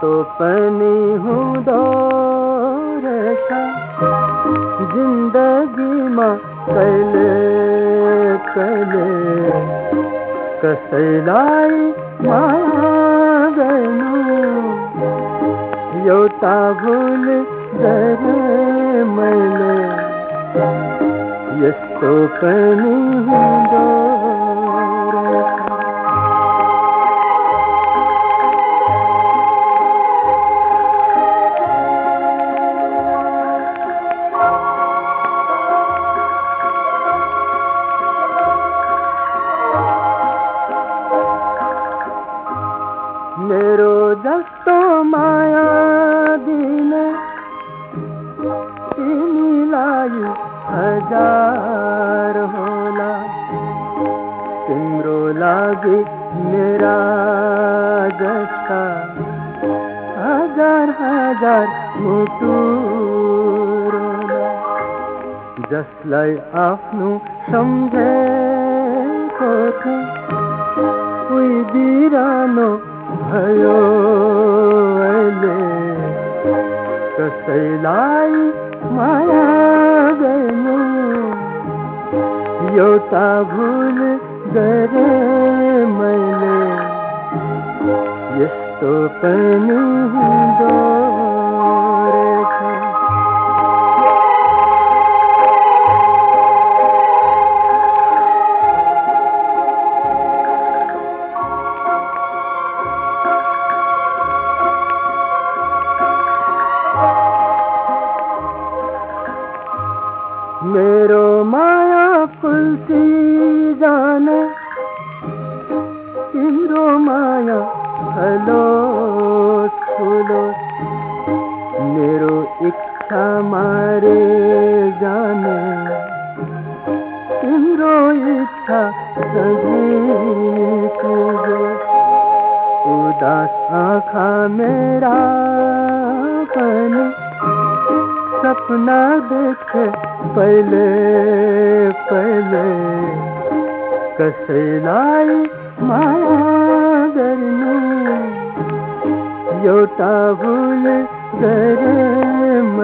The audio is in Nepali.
यस्तो पनि हुँदो रहेछ जिन्दगीमा कहिले कहिले कसैलाई माया गर्नु एउटा भुल गरे मैले यस्तो पनि हुँदो रहेछ। मेरो जस्तो माया दिने तिमीलाई हजार होला, तिम्रो लागि मेरा जस्ता हजार हजार मुटु रोला। जसलाई आफ्नो सम्झेको थियो उही बिरानो भयो अहिले, कसैलाई माया गर्नु एउटा भुल गरे मैले यस्तो पनि हुँदो रहेछ। मेरो माया फुल्ती जाने तिम्रो माया हलो ठुलो, मेरो इच्छा मारे जाने तिम्रो इच्छा सही पुग्यो। उदास आँखा मेरा पनि सपना देखे पहिले पहिले, कसैलाई माया गर्नु एउटा भुल गरे